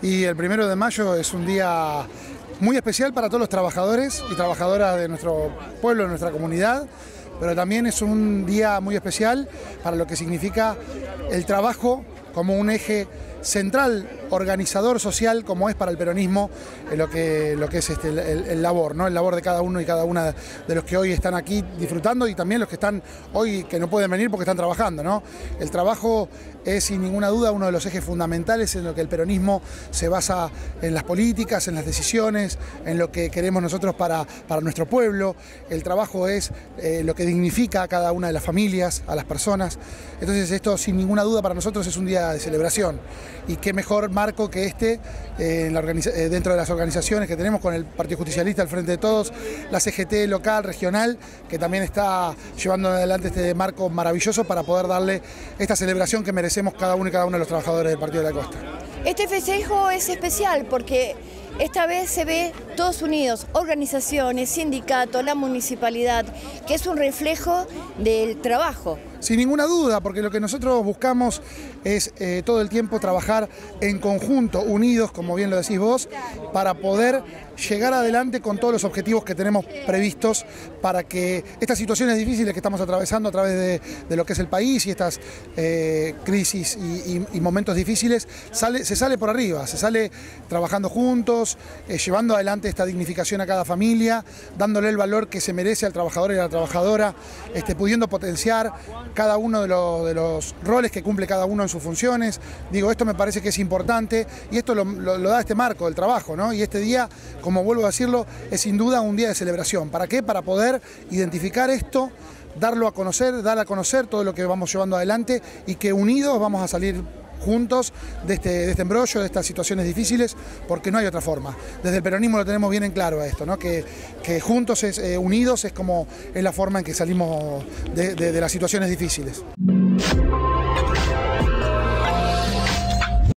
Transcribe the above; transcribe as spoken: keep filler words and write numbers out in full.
Y el primero de mayo es un día muy especial para todos los trabajadores y trabajadoras de nuestro pueblo, de nuestra comunidad, pero también es un día muy especial para lo que significa el trabajo como un eje central, organizador social, como es para el peronismo eh, lo, que, lo que es este, el, el labor, ¿no? El labor de cada uno y cada una de los que hoy están aquí disfrutando y también los que están hoy que no pueden venir porque están trabajando, ¿no? El trabajo es sin ninguna duda uno de los ejes fundamentales en lo que el peronismo se basa en las políticas, en las decisiones, en lo que queremos nosotros para, para nuestro pueblo. El trabajo es eh, lo que dignifica a cada una de las familias, a las personas. Entonces esto sin ninguna duda para nosotros es un día de celebración. Y qué mejor marco que este eh, en la eh, dentro de las organizaciones que tenemos con el Partido Justicialista al frente de todos, la C G T local, regional, que también está llevando adelante este marco maravilloso para poder darle esta celebración que merecemos cada uno y cada uno de los trabajadores del Partido de la Costa. Este festejo es especial porque esta vez se ve todos unidos, organizaciones, sindicatos, la municipalidad, que es un reflejo del trabajo. Sin ninguna duda, porque lo que nosotros buscamos es eh, todo el tiempo trabajar en conjunto, unidos, como bien lo decís vos, para poder llegar adelante con todos los objetivos que tenemos previstos para que estas situaciones difíciles que estamos atravesando a través de, de lo que es el país y estas eh, crisis y, y, y momentos difíciles, sale, se sale por arriba, se sale trabajando juntos, eh, llevando adelante esta dignificación a cada familia, dándole el valor que se merece al trabajador y a la trabajadora, este, pudiendo potenciar cada uno de los, de los roles que cumple cada uno en sus funciones. Digo, esto me parece que es importante y esto lo, lo, lo da este marco del trabajo, ¿no? Y este día, como vuelvo a decirlo, es sin duda un día de celebración. ¿Para qué? Para poder identificar esto, darlo a conocer, dar a conocer todo lo que vamos llevando adelante y que unidos vamos a salir juntos de este, de este embrollo, de estas situaciones difíciles, porque no hay otra forma. Desde el peronismo lo tenemos bien en claro a esto, ¿no? que, que juntos, es, eh, unidos, es como es la forma en que salimos de, de, de las situaciones difíciles.